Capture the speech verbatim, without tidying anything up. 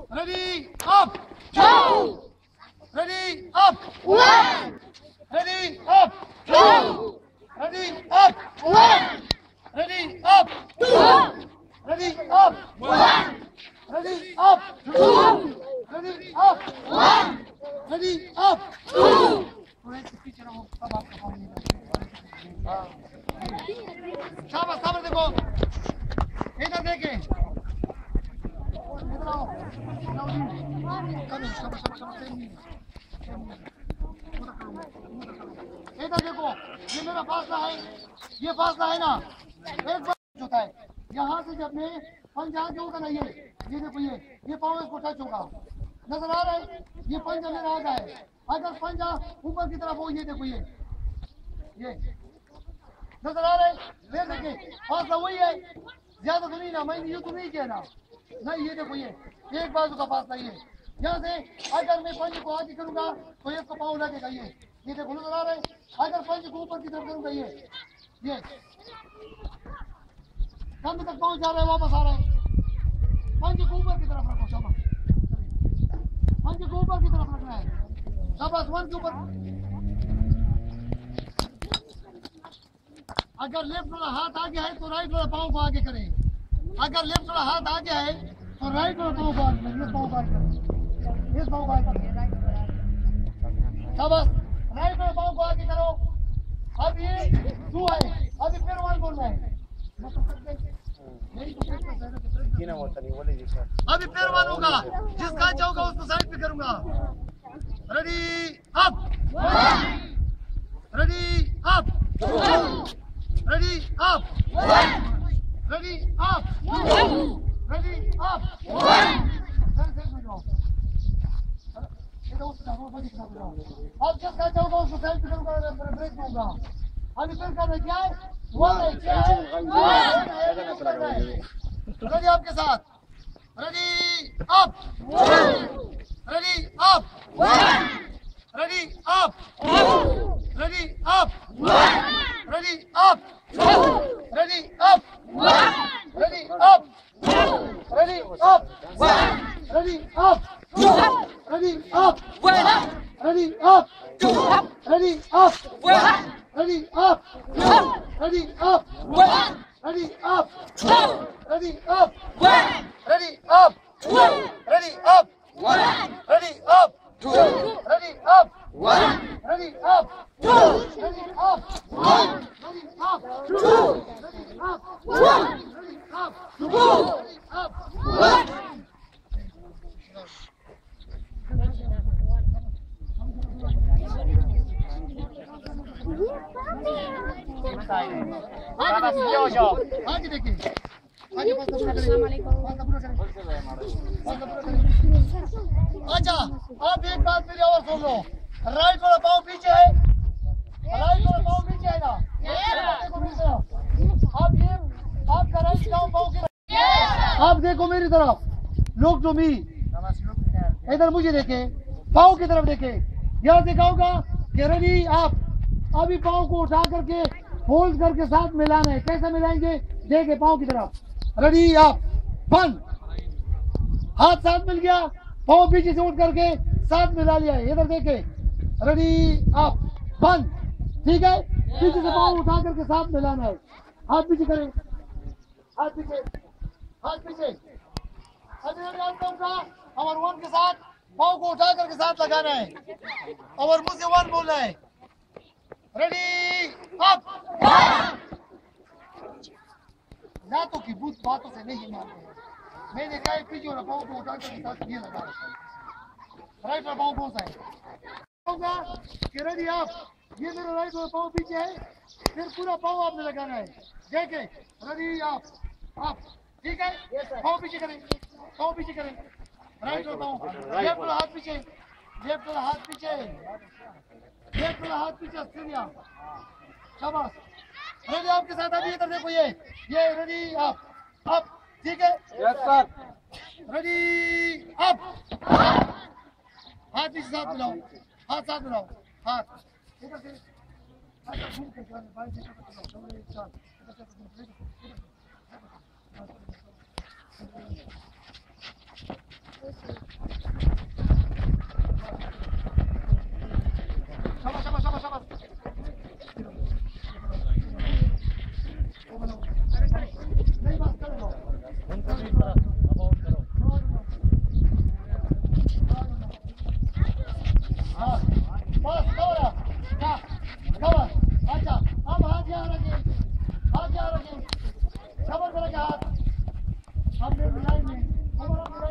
Ready, up, two. Ready, up, one. Ready, up, two. Ready, up, one. Ready, up, two. Ready, up, one. Ready, up, two. Ready, up, one. Ready, up, two. शाबाश सामने देखो इधर देखे इधर आओ शाबाश शाबाश शाबाश इधर देखो ये मेरा फासला है ये फासला है ना एक बार होता है यहाँ से जब मैं पंजा जो होगा ना ये ये देखो ये ये पाँव इसको टच होगा नजर आ रहा है ये पंजा मेरा आ गया है अगर पंजा ऊपर की तरफ हो ये देखो ये ये नजर आ रहा है ये देखिए फासला वही है ज्यादा तो नहीं ना मैंने यूं तो नहीं किया ना नहीं ये देखो ये एक बाजू का फासला ये यहाँ से अगर मैं पंजे को आगे करूंगा तो इसको पाँव लगेगा ये ये देखो नजर आ रहा है अगर पंजे को ऊपर की तरफ करूंगा ये ये कम तक पहुंच जा रहा है वापस आ रहा है पंजे को ऊपर की तरफ रखो शाबाश पंजे को ऊपर की तरफ रखना है शाबाश वन के ऊपर अगर लेफ्ट वाला हाथ आगे है तो राइट वाला पाँव को आगे करें अगर लेफ्ट वाला हाथ आगे है तो राइट वाला पाँव को आगे करें इस पाँव को आगे करें इस पाँव को आगे करें शाबाश राइट वाला पाँव को आगे करो अब ये टू है अभी फिर वन बोलना है अभी फिर वन होगा जिसका चाहूंगा उसको साइड पे करूंगा ready up ready up Ready, up! Ready, up! Ready, up! अब जिसका चाहूंगा उसको सेल्फ करूंगा ब्रेक दूंगा अभी फिर करना क्या है रेडी आपके साथ ready up ready up ready up ready up Ready up, ready up, ready up, ready up, ready up, ready up, ready up, ready up, ready up, ready up, ready up, ready up, ready up, ready up, ready up, ready up, ready up, ready up, one, ready up, two, ready up, one, ready up, two, ready up, one. आगे देखिए आगे पास पूरा करें पास पूरा करें पास पूरा करें अच्छा अब एक बात मेरी और सुन लो राइट वाला पाँव पीछे है राइट वाला पाँव पीछे है ना आप ये आपका राइट पाँव पाँव की आप देखो मेरी तरफ लोग जो मी इधर मुझे देखे पाँव की तरफ देखे यहाँ दिखाऊंगा कि रेडी आप अभी पाँव को उठा करके होल्ड करके साथ मिलाना है कैसे मिलाएंगे देखे पाँव की तरफ रेडी आप बंद हाथ साथ मिल गया पाँव पीछे से उठ करके साथ मिला लिया है इधर देखे रेडी आप बंद ठीक है पीछे से पाँव उठा करके साथ मिलाना है हाथ पीछे करें हाथ पीछे हाथ पीछे और वन के साथ पाँव को उठा करके साथ लगाना है और मुझसे वन बोलना है रेडी अप नातों की बुद्ध बातों से नहीं मानते हैं मैंने कहा पीछे वाला पाँव को उठा करके साथ ये लगा राइट वाला पाँव कौन सा है कि रेडी आप ये मेरा राइट वाला पाँव पीछे है फिर पूरा पाँव आपने लगाना है देखे रेडी आप आप ठीक है पाँव पीछे करें पाँव पीछे करें राइट वाला पाँव लेफ्ट वाला हाथ पीछे लेफ्ट वाला हाथ पीछे लेफ्ट वाला हाथ पीछे सीनिया शाबाश रेडी आपके साथ अभी इधर देखो ये ये रेडी आप आप ठीक है यस सर रेडी अप हाथ पीछे साथ मिलाओ हाथ साथ मिलाओ हाथ इधर से अच्छा घूम के चलो बाइक से चलो चल